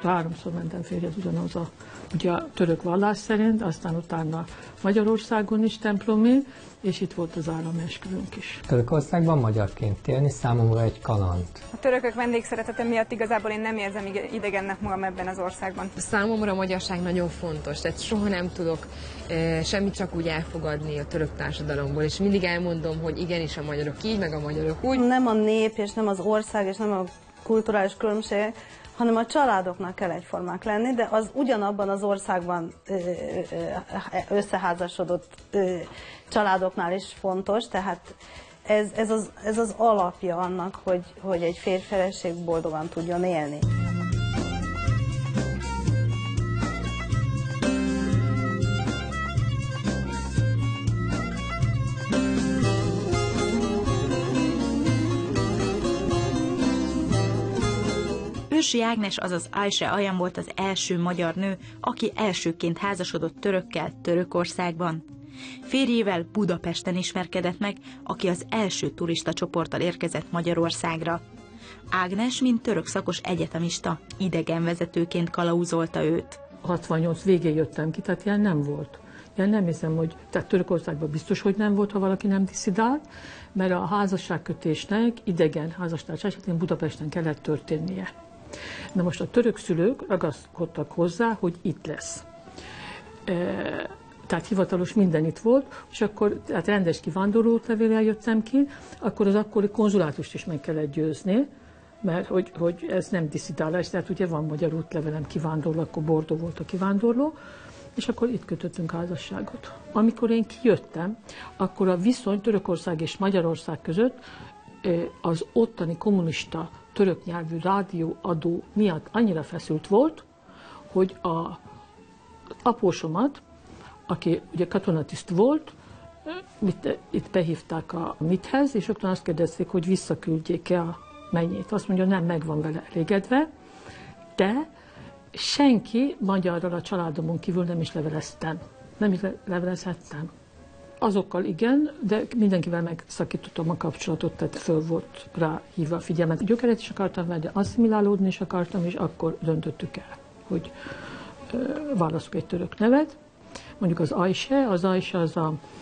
háromszor mentem férjhez ugyanaz ugye a török vallás szerint, aztán utána Magyarországon is templomé, és itt volt az állami esküvőnk is. Törökországban magyarként élni számomra egy kaland. A törökök vendégszeretete miatt igazából én nem érzem idegennek magam ebben az országban. Számomra a magyarság nagyon fontos, tehát soha nem tudok semmit csak úgy elfogadni a török társadalomból, és mindig elmondom, hogy igenis a magyarok így, meg a magyarok úgy. Nem a nép, és nem az ország, és nem a kulturális különbségek, hanem a családoknak kell egyformák lenni, de az ugyanabban az országban összeházasodott családoknál is fontos, tehát ez az alapja annak, hogy egy férj-feleség boldogan tudjon élni. Ősi Ágnes, azaz Ayse Ayan volt az első magyar nő, aki elsőként házasodott törökkel Törökországban. Férjével Budapesten ismerkedett meg, aki az első turista csoporttal érkezett Magyarországra. Ágnes, mint török szakos egyetemista, idegenvezetőként kalauzolta őt. 68 végén jöttem ki, tehát ilyen nem volt. Ilyen nem hiszem, hogy tehát Törökországban biztos, hogy nem volt, ha valaki nem diszidált, mert a házasságkötésnek idegen házastárs esetén Budapesten kellett történnie. Na most a török szülők ragaszkodtak hozzá, hogy itt lesz. Tehát hivatalos minden itt volt, és akkor tehát rendes kivándorlólevéllel jöttem ki, akkor az akkori konzulátust is meg kellett győzni, mert hogy ez nem diszidálás, tehát ugye van magyar útlevelem kivándorló, akkor Bordó volt a kivándorló, és akkor itt kötöttünk házasságot. Amikor én kijöttem, akkor a viszony Törökország és Magyarország között az ottani kommunista török nyelvű rádióadó miatt annyira feszült volt, hogy az apósomat, aki ugye katonatiszt volt, itt behívták a MIT-hez, és ott azt kérdezték, hogy visszaküldjék-e a mennyét. Azt mondja, nem, meg van vele elégedve, de senki magyarral a családomon kívül nem is leveleztem. Nem is levelezhettem. Azokkal igen, de mindenkivel megszakítottam a kapcsolatot, tehát föl volt rá hívva a figyelmet. Gyökeret is akartam venni, asszimilálódni is akartam, és akkor döntöttük el, hogy válaszok egy török nevet. Mondjuk az Ayse az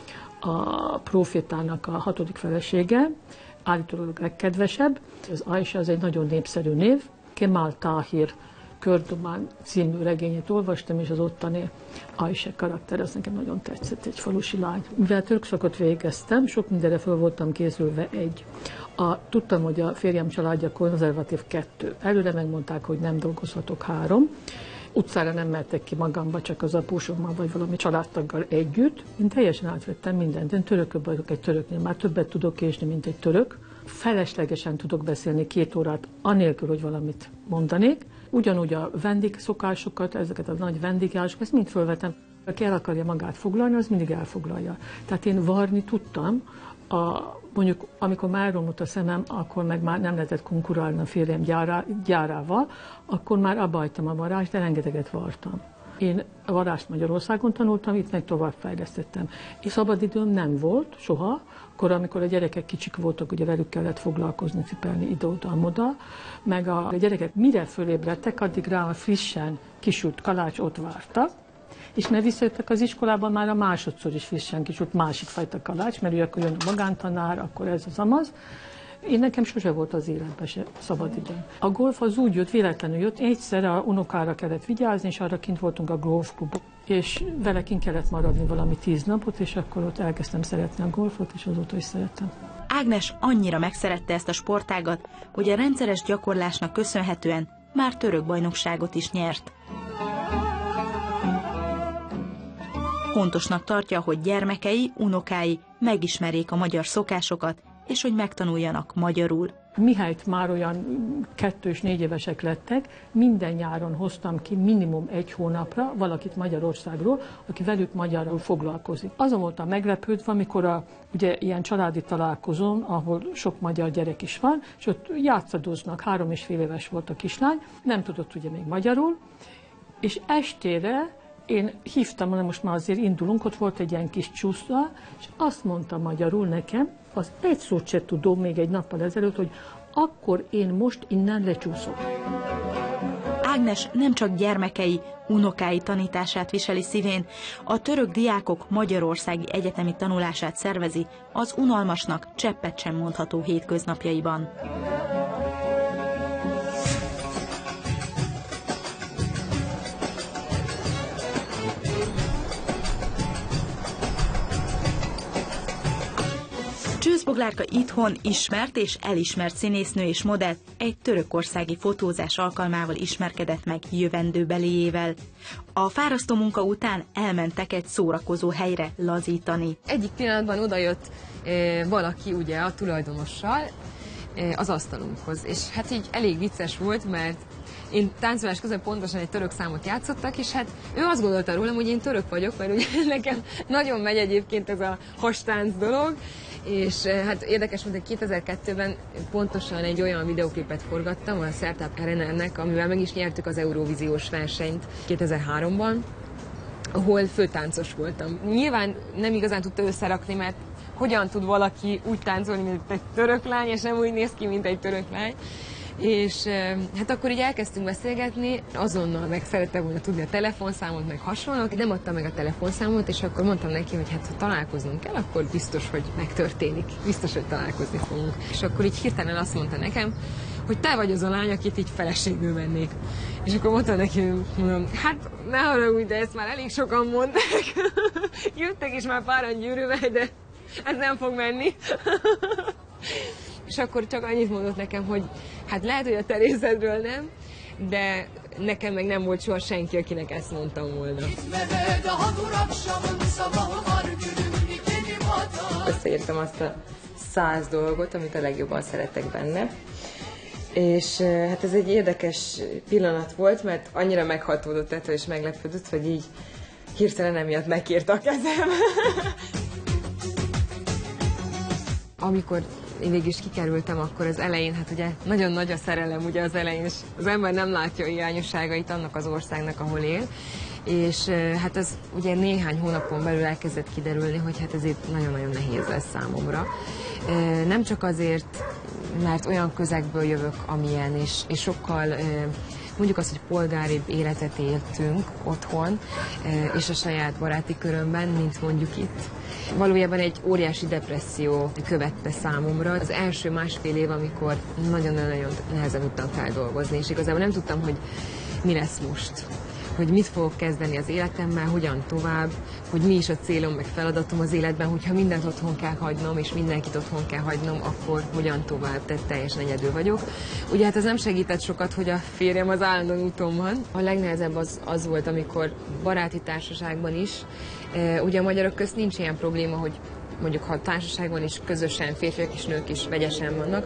a prófétának a 6. felesége, állítólag legkedvesebb. Az Ayse az egy nagyon népszerű név. Kemal Tahir Kördomán című regényét olvastam, és az ottani Ayse karakter, az nekem nagyon tetszett, egy falusi lány. Mivel török szakot végeztem, sok mindenre fel voltam készülve tudtam, hogy a férjem családja konzervatív 2. Előre megmondták, hogy nem dolgozhatok 3. Utcára nem mertek ki magamba, csak az apósommal vagy valami családtaggal együtt. Én teljesen átvettem mindent. Én törököbb vagyok egy töröknél. Már többet tudok késni, mint egy török. Feleslegesen tudok beszélni 2 órát, anélkül, hogy valamit mondanék. Ugyanúgy a vendégszokásokat, ezeket a nagy vendégjárásokat, ezt mind fölvetem. Aki el akarja magát foglalni, az mindig elfoglalja. Tehát én varni tudtam, mondjuk amikor már romlott a szemem, akkor meg már nem lehetett konkurálni a férjem gyárával, akkor már abba hagytam a varást, de rengeteget vartam. Én a varást Magyarországon tanultam, itt meg tovább fejlesztettem. És szabadidőm nem volt soha, akkor amikor a gyerekek kicsik voltak, ugye velük kellett foglalkozni, cipelni ide-oda, meg a gyerekek mire fölébredtek, addig rá a frissen kisült kalács ott vártak, és mert visszajöttek az iskolában, már a másodszor is frissen kisült másik fajta kalács, mert ugye akkor jön a magántanár, akkor ez az amaz. Nekem sose volt az életben se szabadidőm. A golf az úgy jött, véletlenül jött, egyszer a unokára kellett vigyázni, és arra kint voltunk a golfklubban. És vele kint kellett maradni valami 10 napot, és akkor ott elkezdtem szeretni a golfot, és azóta is szerettem. Ágnes annyira megszerette ezt a sportágat, hogy a rendszeres gyakorlásnak köszönhetően már török bajnokságot is nyert. Fontosnak tartja, hogy gyermekei, unokái megismerjék a magyar szokásokat, és hogy megtanuljanak magyarul. Mihelyt már olyan 2 és 4 évesek lettek, minden nyáron hoztam ki minimum 1 hónapra valakit Magyarországról, aki velük magyarul foglalkozik. Azon voltam meglepődve, amikor ugye ilyen családi találkozón, ahol sok magyar gyerek is van, és ott játszadoznak, 3,5 éves volt a kislány, nem tudott ugye még magyarul, és estére én hívtam, hogy most már azért indulunk, ott volt egy ilyen kis csúszda, és azt mondta magyarul nekem, az egy szót se tudom még egy nappal ezelőtt, hogy akkor én most innen lecsúszok. Ágnes nem csak gyermekei, unokái tanítását viseli szívén, a török diákok magyarországi egyetemi tanulását szervezi az unalmasnak cseppet sem mondható hétköznapjaiban. Csőzboglárka itthon ismert és elismert színésznő és modell egy törökországi fotózás alkalmával ismerkedett meg jövendőbeliével. A fárasztó munka után elmentek egy szórakozó helyre lazítani. Egyik pillanatban odajött valaki ugye a tulajdonossal az asztalunkhoz, és hát így elég vicces volt, mert én táncolás közben pontosan egy török számot játszottak, és hát ő azt gondolta rólam, hogy én török vagyok, mert ugye nekem nagyon megy egyébként ez a hastánc dolog, és hát érdekes, hogy 2002-ben pontosan egy olyan videóklipet forgattam a Sertab Erenernek, amivel meg is nyertük az Eurovíziós versenyt 2003-ban, ahol főtáncos voltam. Nyilván nem igazán tudta összerakni, mert hogyan tud valaki úgy táncolni, mint egy török lány, és nem úgy néz ki, mint egy török lány. És hát akkor így elkezdtünk beszélgetni, azonnal meg szerette volna tudni a telefonszámot, meg hasonlók. Nem adtam meg a telefonszámot, és akkor mondtam neki, hogy hát ha találkoznunk kell, akkor biztos, hogy megtörténik. Biztos, hogy találkozni fogunk. És akkor így hirtelen azt mondta nekem, hogy te vagy az a lány, akit így feleségül vennék. És akkor mondtam neki, mondom, hát ne haragudj, de ezt már elég sokan mondták. Jöttek is már páran Gyűrűvel, de ez nem fog menni. És akkor csak annyit mondott nekem, hogy hát lehet, hogy a te részedről nem, de nekem meg nem volt soha senki, akinek ezt mondtam volna. Összeírtam azt a 100 dolgot, amit a legjobban szeretek benne. És hát ez egy érdekes pillanat volt, mert annyira meghatódott ettől és meglepődött, hogy így hirtelen emiatt megkért a kezem. Amikor én végig is kikerültem, akkor az elején, hát ugye nagyon nagy a szerelem ugye az elején, és az ember nem látja a hiányosságait annak az országnak, ahol él, és hát ez ugye néhány hónapon belül elkezdett kiderülni, hogy hát ez itt nagyon-nagyon nehéz lesz számomra. Nem csak azért, mert olyan közegből jövök, amilyen, és sokkal mondjuk azt, hogy polgáribb életet éltünk otthon, és a saját baráti körömben, mint mondjuk itt. Valójában egy óriási depresszió követte számomra. Az első másfél év, amikor nagyon-nagyon nehezen tudtam feldolgozni, és igazából nem tudtam, hogy mi lesz most. Hogy mit fogok kezdeni az életemmel, hogyan tovább, hogy mi is a célom, meg feladatom az életben, hogyha mindent otthon kell hagynom, és mindenkit otthon kell hagynom, akkor hogyan tovább, tehát teljesen egyedül vagyok. Ugye hát ez nem segített sokat, hogy a férjem az állandóan úton van. A legnehezebb az volt, amikor baráti társaságban is, ugye a magyarok közt nincs ilyen probléma, hogy mondjuk ha társaságban is közösen férfiak és nők is vegyesen vannak,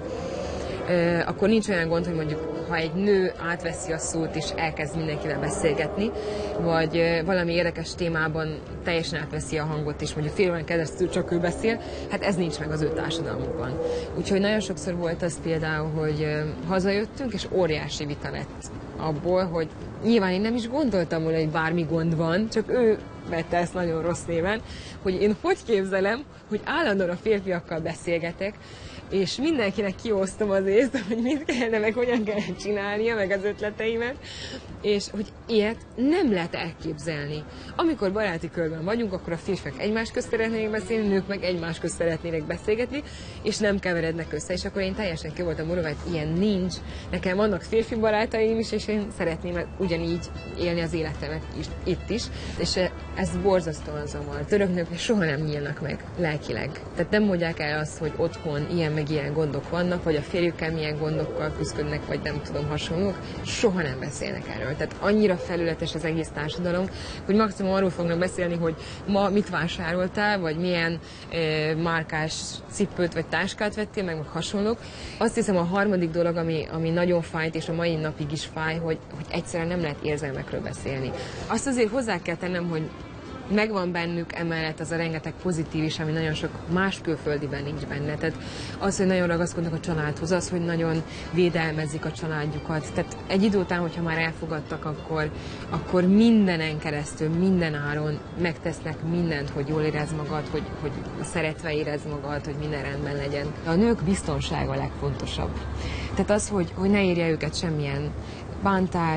akkor nincs olyan gond, hogy mondjuk ha egy nő átveszi a szót és elkezd mindenkivel beszélgetni, vagy valami érdekes témában teljesen átveszi a hangot, és mondjuk fél órán keresztül csak ő beszél, hát ez nincs meg az ő társadalmukban. Úgyhogy nagyon sokszor volt az például, hogy hazajöttünk, és óriási vita lett abból, hogy nyilván én nem is gondoltam volna, hogy bármi gond van, csak ő vette ezt nagyon rossz néven, hogy én hogy képzelem, hogy állandóan a férfiakkal beszélgetek, és mindenkinek kiosztom az észt, hogy mit kellene, meg hogyan kellene csinálnia, meg az ötleteimet, és hogy ilyet nem lehet elképzelni. Amikor baráti körben vagyunk, akkor a férfiak egymás közt szeretnének beszélni, nők meg egymás közt szeretnének beszélgetni, és nem keverednek össze, és akkor én teljesen ki voltam morva, hogy ilyen nincs. Nekem vannak férfi barátaim is, és én szeretném ugyanígy élni az életemet itt is, és ez borzasztóan zavar. Török nők soha nem nyílnak meg lelkileg. Tehát nem mondják el azt, hogy otthon ilyen meg ilyen gondok vannak, vagy a férjükkel milyen gondokkal küzdködnek, vagy nem tudom, hasonlók, soha nem beszélnek erről. Tehát annyira felületes az egész társadalom, hogy maximum arról fognak beszélni, hogy ma mit vásároltál, vagy milyen márkás cipőt vagy táskát vettél, meg hasonlók. Azt hiszem a harmadik dolog, ami nagyon fájt, és a mai napig is fáj, hogy egyszerűen nem lehet érzelmekről beszélni. Azt azért hozzá kell tennem, hogy megvan bennük emellett az a rengeteg pozitív is, ami nagyon sok más külföldiben nincs benne. Tehát az, hogy nagyon ragaszkodnak a családhoz, az, hogy nagyon védelmezik a családjukat. Tehát egy idő után, hogyha már elfogadtak, akkor mindenen keresztül, minden áron megtesznek mindent, hogy jól érezd magad, hogy szeretve érezd magad, hogy minden rendben legyen. A nők biztonsága a legfontosabb. Tehát az, hogy ne érje őket semmilyen bántás,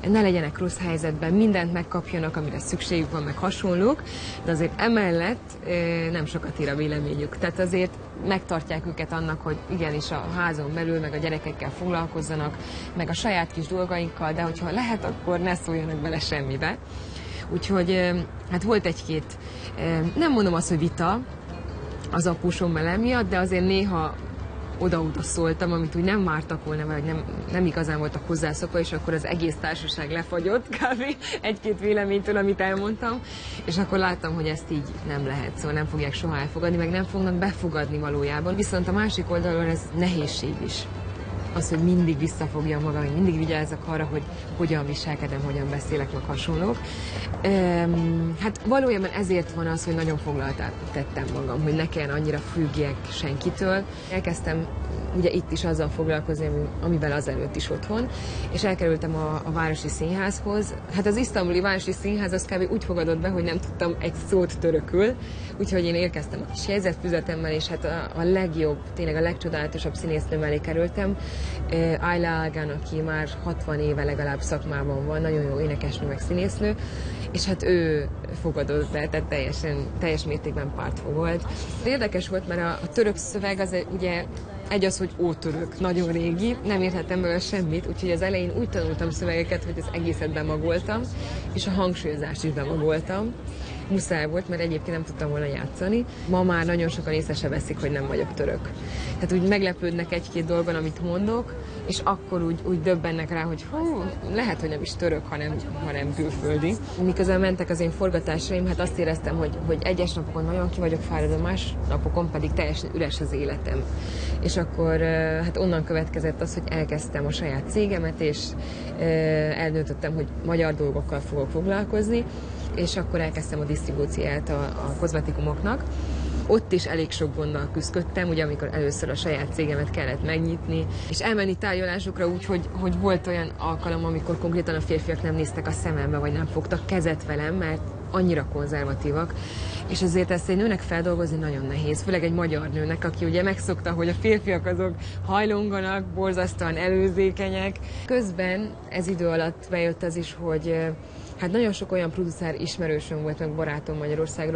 ne legyenek rossz helyzetben, mindent megkapjanak, amire szükségük van, meg hasonlók, de azért emellett nem sokat ír a véleményük. Tehát azért megtartják őket annak, hogy igenis a házon belül, meg a gyerekekkel foglalkozzanak, meg a saját kis dolgainkkal, de hogyha lehet, akkor ne szóljanak bele semmibe. Úgyhogy hát volt egy-két, nem mondom azt, hogy vita az apósom miatt, de azért néha oda-oda szóltam, amit úgy nem vártak volna, vagy nem igazán voltak hozzászokva, és akkor az egész társaság lefagyott kb. Egy-két véleménytől, amit elmondtam, és akkor láttam, hogy ezt így nem lehet, szóval nem fogják soha elfogadni, meg nem fognak befogadni valójában. Viszont a másik oldalon ez nehézség is. Az, hogy mindig visszafogjam magam, hogy mindig vigyázzak arra, hogy hogyan viselkedem, hogyan beszélek, meg hasonlók. Hát valójában ezért van az, hogy nagyon foglaltá tettem magam, hogy ne kelljen annyira függjek senkitől. Elkezdtem ugye itt is azzal foglalkozni, amivel azelőtt is otthon, és elkerültem a Városi Színházhoz. Hát az isztambuli Városi Színház az kb. Úgy fogadott be, hogy nem tudtam egy szót törökül, úgyhogy én érkeztem a kis jegyzetfüzetemmel, és hát a legjobb, tényleg a legcsodálatosabb színésznő mellé kerültem. Ayla Algan, aki már 60 éve legalább szakmában van, nagyon jó énekesnő, meg színésznő, és hát ő fogadott be, tehát teljes mértékben pártfogolt. Érdekes volt, mert a török szöveg az ugye az, hogy ótörök, nagyon régi, nem értettem belőle semmit, úgyhogy az elején úgy tanultam szövegeket, hogy az egészet bemagoltam, és a hangsúlyozást is bemagoltam. Muszáj volt, mert egyébként nem tudtam volna játszani. Ma már nagyon sokan észre se veszik, hogy nem vagyok török. Tehát úgy meglepődnek egy-két dolgon, amit mondok, és akkor úgy döbbennek rá, hogy lehet, hogy nem is török, hanem külföldi. Miközben mentek az én forgatásaim, hát azt éreztem, hogy egyes napokon nagyon ki vagyok fáradva, más napokon pedig teljesen üres az életem. És akkor hát onnan következett az, hogy elkezdtem a saját cégemet, és eldöntöttem, hogy magyar dolgokkal fogok foglalkozni, és akkor elkezdtem a disztribúcióját a kozmetikumoknak. Ott is elég sok gonddal küzdöttem, ugye amikor először a saját cégemet kellett megnyitni, és elmenni tárgyalásokra úgy, hogy volt olyan alkalom, amikor konkrétan a férfiak nem néztek a szemembe, vagy nem fogtak kezet velem, mert annyira konzervatívak, és azért ezt egy nőnek feldolgozni nagyon nehéz, főleg egy magyar nőnek, aki ugye megszokta, hogy a férfiak azok hajlonganak, borzasztóan előzékenyek. Közben ez idő alatt bejött az is, hogy hát nagyon sok olyan producer ismerősöm volt, meg barátom Magyarországról,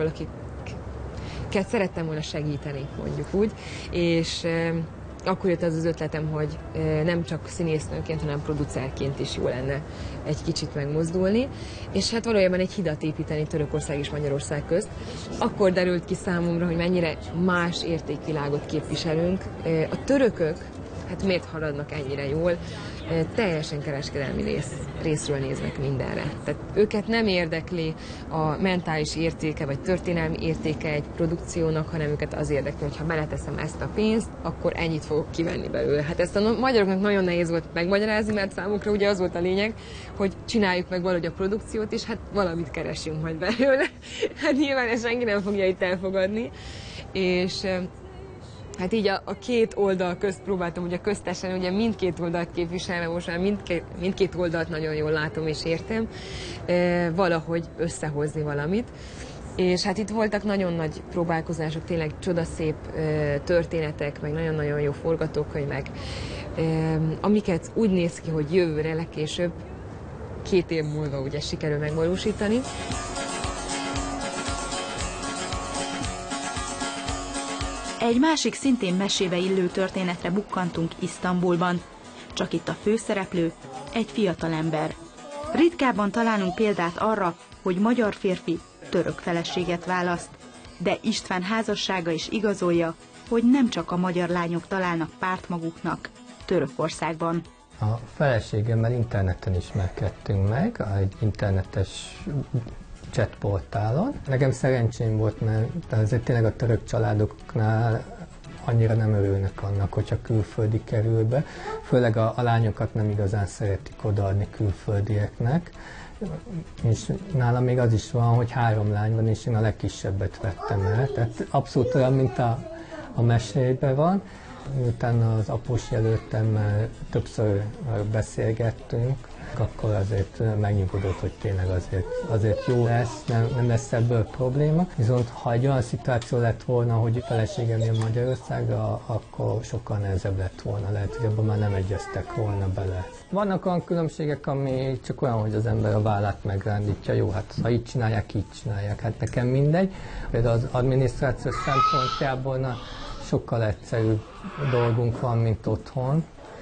akiket szerettem volna segíteni, mondjuk úgy, és akkor jött az az ötletem, hogy nem csak színésznőként, hanem producerként is jó lenne egy kicsit megmozdulni, és hát valójában egy hidat építeni Törökország és Magyarország közt. Akkor derült ki számomra, hogy mennyire más értékvilágot képviselünk. A törökök, hát miért haladnak ennyire jól? Teljesen kereskedelmi részről néznek mindenre. Tehát őket nem érdekli a mentális értéke vagy történelmi értéke egy produkciónak, hanem őket az érdekli, hogy ha beleteszem ezt a pénzt, akkor ennyit fogok kivenni belőle. Hát ezt a magyaroknak nagyon nehéz volt megmagyarázni, mert számukra ugye az volt a lényeg, hogy csináljuk meg valahogy a produkciót, és hát valamit keresünk majd belőle. Hát nyilván ezt senki nem fogja itt elfogadni. És hát így a két oldal közt próbáltam ugye köztesen, ugye mindkét oldalt képviselve, most már mindkét oldalt nagyon jól látom és értem, valahogy összehozni valamit. És hát itt voltak nagyon nagy próbálkozások, tényleg csodaszép történetek, meg nagyon-nagyon jó forgatókönyvek, amiket úgy néz ki, hogy jövőre legkésőbb 2 év múlva ugye sikerül megvalósítani. Egy másik szintén mesébe illő történetre bukkantunk Isztambulban. Csak itt a főszereplő egy fiatalember. Ritkábban találunk példát arra, hogy magyar férfi török feleséget választ, de István házassága is igazolja, hogy nem csak a magyar lányok találnak párt maguknak Törökországban. A feleségemmel interneten ismerkedtünk meg, egy internetes chatportálon. Nekem szerencsém volt, mert azért tényleg a török családoknál annyira nem örülnek annak, hogyha külföldi kerül be. Főleg a lányokat nem igazán szeretik odaadni külföldieknek. És nálam még az is van, hogy 3 lány van, és én a legkisebbet vettem el. Tehát abszolút olyan, mint a mesében van. Miután az após jelöltemmel többször beszélgettünk, akkor azért megnyugodott, hogy tényleg azért jó lesz, nem lesz ebből probléma. Viszont ha egy olyan szituáció lett volna, hogy feleségem jön Magyarországra, akkor sokkal nehezebb lett volna. Lehet, hogy abban már nem egyeztek volna bele. Vannak olyan különbségek, ami csak olyan, hogy az ember a vállát megrándítja. Jó, hát ha így csinálják, így csinálják. Hát nekem mindegy. Például az adminisztráció szempontjából sokkal egyszerűbb dolgunk van, mint otthon.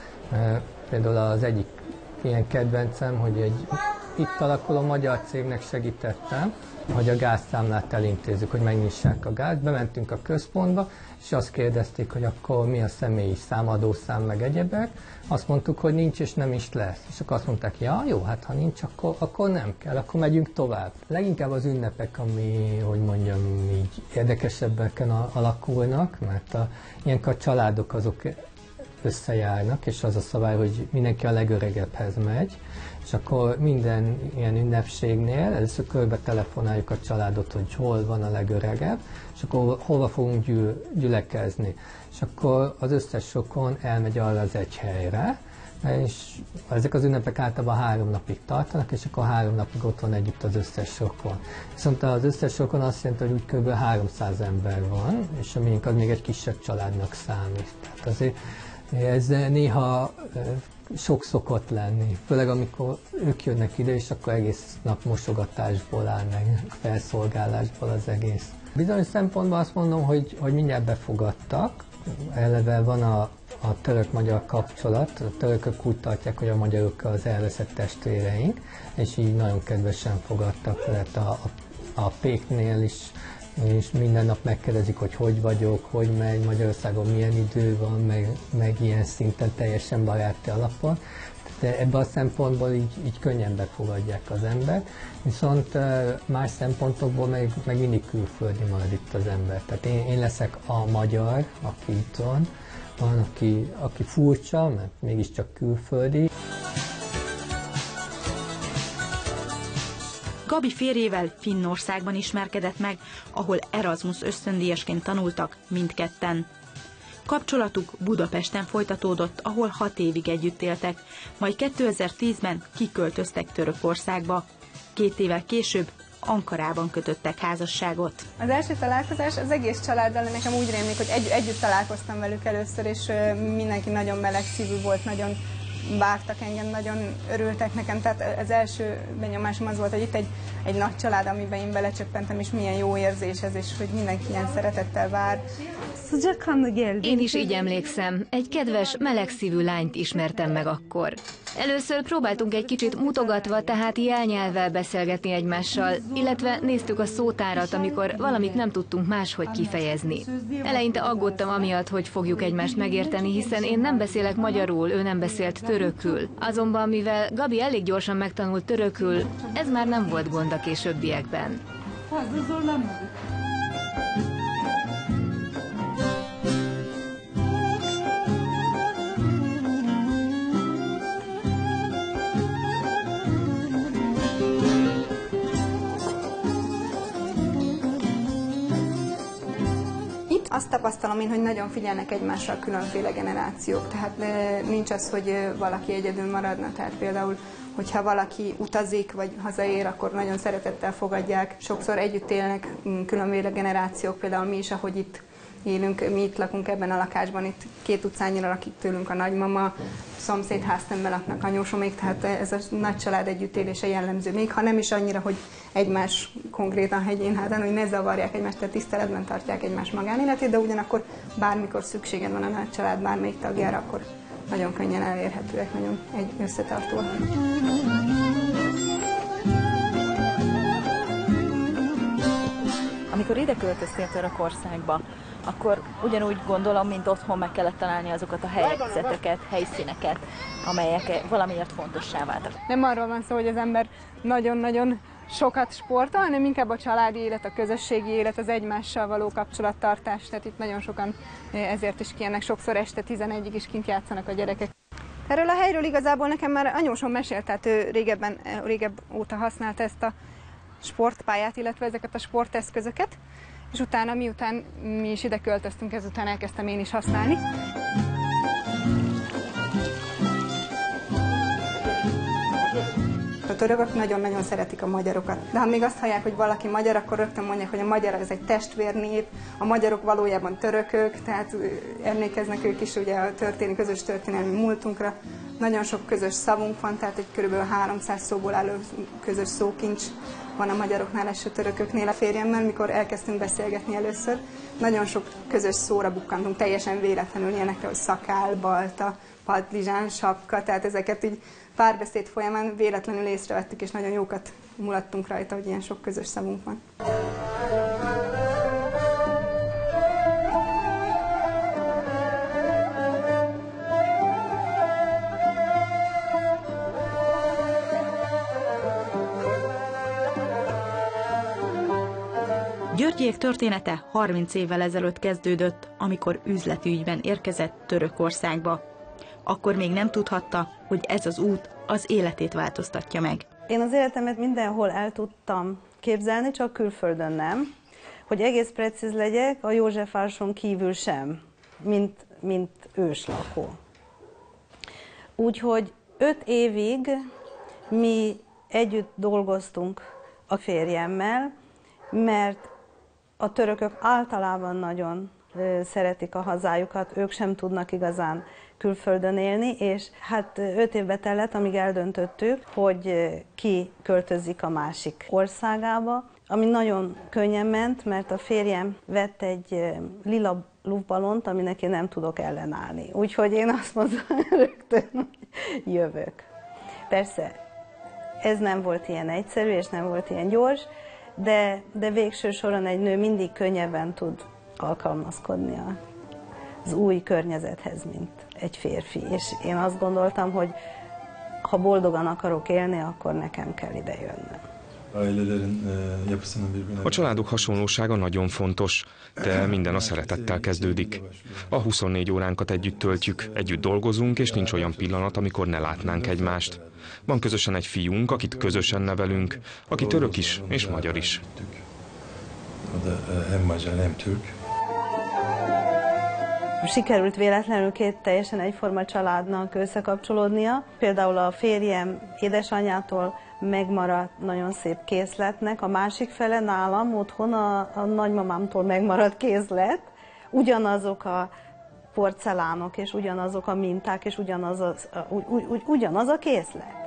Például az egyik ilyen kedvencem, hogy egy itt alakuló magyar cégnek segítettem, hogy a gázszámlát elintézzük, hogy megnyissák a gázt. Bementünk a központba, és azt kérdezték, hogy akkor mi a személyi szám, adószám, meg egyebek. Azt mondtuk, hogy nincs és nem is lesz. És akkor azt mondták, ja, jó, hát ha nincs, akkor nem kell, akkor megyünk tovább. Leginkább az ünnepek, ami, hogy mondjam, így érdekesebbeken alakulnak, mert ilyenkor a családok azok összejárnak, és az a szabály, hogy mindenki a legöregebbhez megy, és akkor minden ilyen ünnepségnél először körbe telefonáljuk a családot, hogy hol van a legöregebb, és akkor hova fogunk gyülekezni. És akkor az összes rokon elmegy arra az egy helyre, és ezek az ünnepek általában 3 napig tartanak, és akkor 3 napig ott van együtt az összes rokon. Viszont az összes rokon azt jelenti, hogy úgy kb. 300 ember van, és a miénk az még egy kisebb családnak számít. Tehát azért ez néha sok szokott lenni, főleg amikor ők jönnek ide, és akkor egész nap mosogatásból áll meg, felszolgálásból az egész. Bizonyos szempontból azt mondom, hogy mindjárt befogadtak, eleve van a török-magyar kapcsolat, a törökök úgy tartják, hogy a magyarok az elveszett testvéreink, és így nagyon kedvesen fogadtak, mert a péknél is és minden nap megkérdezik, hogy vagyok, hogy megy, Magyarországon milyen idő van, meg ilyen szinten teljesen baráti alapon. De ebben a szempontból így könnyen befogadják az ember, viszont más szempontokból meg mindig külföldi marad itt az ember. Tehát én leszek a magyar, aki itt van aki furcsa, mert mégiscsak külföldi. Gabi férjével Finnországban ismerkedett meg, ahol Erasmus ösztöndíjasként tanultak mindketten. Kapcsolatuk Budapesten folytatódott, ahol 6 évig együtt éltek, majd 2010-ben kiköltöztek Törökországba. 2 évvel később Ankarában kötöttek házasságot. Az első találkozás az egész családdal, nekem úgy rémlik, hogy együtt találkoztam velük először, és mindenki nagyon meleg szívű volt, nagyon vártak engem, nagyon örültek nekem, tehát az első benyomásom az volt, hogy itt egy nagy család, amiben én belecsöppentem, és milyen jó érzés ez, és hogy mindenki ilyen szeretettel vár. Én is így emlékszem, egy kedves, melegszívű lányt ismertem meg akkor. Először próbáltunk egy kicsit mutogatva, tehát jelnyelvvel beszélgetni egymással, illetve néztük a szótárat, amikor valamit nem tudtunk máshogy kifejezni. Eleinte aggódtam amiatt, hogy fogjuk egymást megérteni, hiszen én nem beszélek magyarul, ő nem beszélt törökül. Azonban, mivel Gabi elég gyorsan megtanult törökül, ez már nem volt gond a későbbiekben. Azt tapasztalom én, hogy nagyon figyelnek egymásra a különféle generációk, tehát nincs az, hogy valaki egyedül maradna, tehát például, hogyha valaki utazik vagy hazaér, akkor nagyon szeretettel fogadják. Sokszor együtt élnek különféle generációk, például mi is, ahogy itt élünk, mi itt lakunk ebben a lakásban, itt 2 utcányira lakik tőlünk a nagymama, szomszéd háztemben laknak anyósomék, tehát ez a nagy család együttélése jellemző, még ha nem is annyira, hogy egymás konkrétan hegyén hátán, hogy ne zavarják egymást, tehát tiszteletben tartják egymás magánéletét, de ugyanakkor bármikor szükséged van a nagy család bármelyik tagjára, akkor nagyon könnyen elérhetőek, nagyon összetartóak. Amikor ide költöztél Törökországba, akkor ugyanúgy gondolom, mint otthon meg kellett találni azokat a helyzeteket, helyszíneket, amelyek valamiért fontossá váltak. Nem arról van szó, hogy az ember nagyon-nagyon sokat sportol, hanem inkább a családi élet, a közösségi élet, az egymással való kapcsolattartás. Tehát itt nagyon sokan ezért is kijönnek, sokszor este 11-ig is kint játszanak a gyerekek. Erről a helyről igazából nekem már anyósom mesélt, tehát ő régebb óta használta ezt a sportpályát, illetve ezeket a sporteszközöket, és utána miután mi is ide költöztünk, ezután elkezdtem én is használni. a törökök nagyon-nagyon szeretik a magyarokat. De ha még azt hallják, hogy valaki magyar, akkor rögtön mondják, hogy a magyar ez egy testvérnép, a magyarok valójában törökök, tehát emlékeznek ők is ugye a közös történelmi múltunkra. Nagyon sok közös szavunk van, tehát egy kb. 300 szóból álló közös szókincs van a magyaroknál és a törököknél. A férjemmel, mikor elkezdtünk beszélgetni először, nagyon sok közös szóra bukkantunk, teljesen véletlenül, ilyenekre, hogy szakál, balta, padlizsán, sapka, tehát ezeket így párbeszéd folyamán véletlenül észrevettük, és nagyon jókat mulattunk rajta, hogy ilyen sok közös szavunk van. Györgyék története 30 évvel ezelőtt kezdődött, amikor üzleti ügyben érkezett Törökországba. Akkor még nem tudhatta, hogy ez az út az életét változtatja meg. Én az életemet mindenhol el tudtam képzelni, csak külföldön nem. Hogy egész precíz legyek, a Józsefvároson kívül sem, mint őslakó. Úgyhogy 5 évig mi együtt dolgoztunk a férjemmel, mert a törökök általában nagyon szeretik a hazájukat, ők sem tudnak igazán külföldön élni, és hát 5 évbe tellett, amíg eldöntöttük, hogy ki költözik a másik országába, ami nagyon könnyen ment, mert a férjem vett egy lila luftballont, aminek én nem tudok ellenállni. Úgyhogy én azt mondtam rögtön, hogy jövök. Persze, ez nem volt ilyen egyszerű, és nem volt ilyen gyors, de végső soron egy nő mindig könnyebben tud alkalmazkodni az új környezethez, mint egy férfi. És én azt gondoltam, hogy ha boldogan akarok élni, akkor nekem kell ide jönnöm. A családok hasonlósága nagyon fontos, de minden a szeretettel kezdődik. A 24 óránkat együtt töltjük, együtt dolgozunk, és nincs olyan pillanat, amikor ne látnánk egymást. Van közösen egy fiunk, akit közösen nevelünk, aki török is és magyar is. Sikerült véletlenül 2 teljesen egyforma családnak összekapcsolódnia. Például a férjem édesanyjától megmaradt nagyon szép készletnek, a másik fele nálam otthon a nagymamámtól megmaradt készlet. Ugyanazok a porcelánok, és ugyanazok a minták, és ugyanaz a készlet.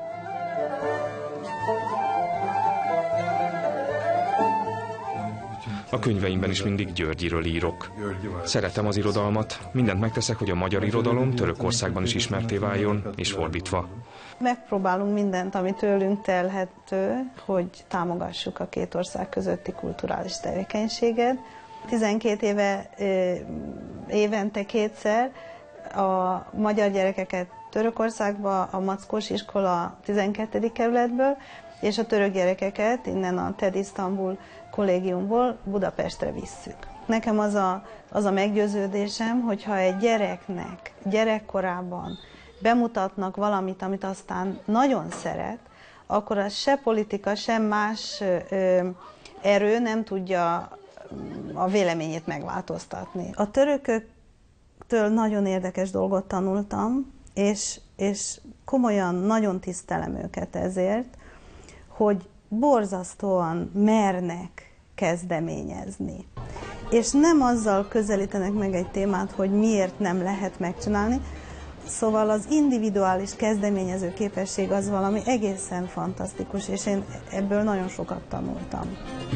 A könyveimben is mindig Györgyiről írok. Szeretem az irodalmat, mindent megteszek, hogy a magyar irodalom Törökországban is ismertté váljon, és fordítva. Megpróbálunk mindent, ami tőlünk telhető, hogy támogassuk a 2 ország közötti kulturális tevékenységet. 12 éve évente 2-szer a magyar gyerekeket Törökországba, a Mackós iskola 12. kerületből, és a török gyerekeket innen a TED Isztambul kollégiumból Budapestre visszük. Nekem az a meggyőződésem, hogyha egy gyereknek gyerekkorában bemutatnak valamit, amit aztán nagyon szeret, akkor az se politika, sem más erő nem tudja a véleményét megváltoztatni. A törököktől nagyon érdekes dolgot tanultam, és komolyan nagyon tisztelem őket ezért, hogy borzasztóan mernek kezdeményezni. És nem azzal közelítenek meg egy témát, hogy miért nem lehet megcsinálni, szóval az individuális kezdeményező képesség az valami egészen fantasztikus, és én ebből nagyon sokat tanultam.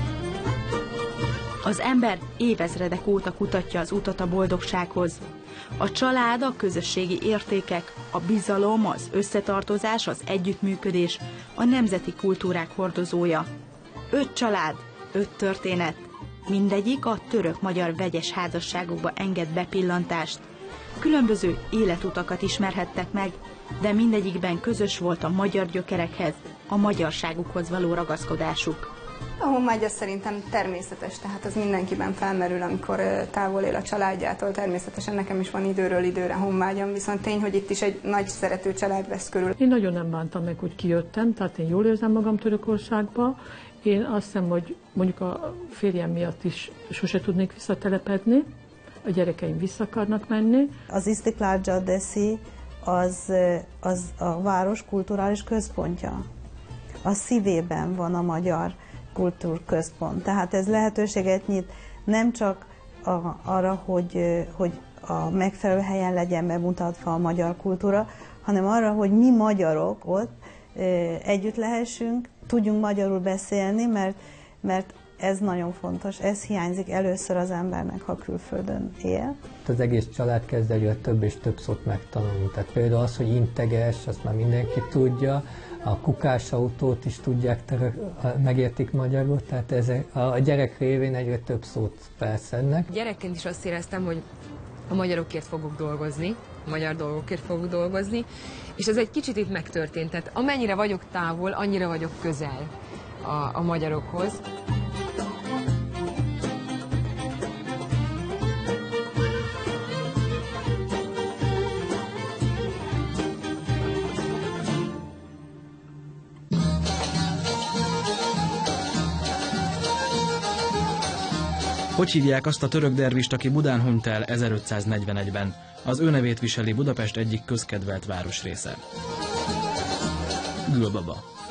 Az ember évezredek óta kutatja az utat a boldogsághoz. A család, a közösségi értékek, a bizalom, az összetartozás, az együttműködés, a nemzeti kultúrák hordozója. 5 család, 5 történet. Mindegyik a török-magyar vegyes házasságokba enged bepillantást. Különböző életutakat ismerhettek meg, de mindegyikben közös volt a magyar gyökerekhez, a magyarságukhoz való ragaszkodásuk. A honvágy az szerintem természetes, tehát az mindenkiben felmerül, amikor távol él a családjától. Természetesen nekem is van időről időre honvágyam, viszont tény, hogy itt is egy nagy szerető család vesz körül. Én nagyon nem bántam meg, hogy kijöttem, tehát én jól érzem magam Törökországba. Én azt hiszem, hogy mondjuk a férjem miatt is sose tudnék visszatelepedni, a gyerekeim vissza akarnak menni. Az Istiklal Caddesi az a város kulturális központja. a szívében van a Magyar Kultúrközpont. Tehát ez lehetőséget nyit nem csak arra, hogy a megfelelő helyen legyen bemutatva a magyar kultúra, hanem arra, hogy mi magyarok ott együtt lehessünk, tudjunk magyarul beszélni, mert ez nagyon fontos, ez hiányzik először az embernek, ha külföldön él. Az egész család kezd egyre több és több szót megtanulni. Tehát például az, hogy integes, azt már mindenki tudja, a kukásautót is tudják, megértik magyarul, tehát a gyerek révén egyre több szót felszednek. Gyerekként is azt éreztem, hogy a magyarokért fogok dolgozni, a magyar dolgokért fogok dolgozni, és ez egy kicsit itt megtörtént. Tehát amennyire vagyok távol, annyira vagyok közel a magyarokhoz. Hogy hívják azt a török dervist, aki Budán hunyt el 1541-ben? Az ő nevét viseli Budapest egyik közkedvelt városrésze. Gülbaba.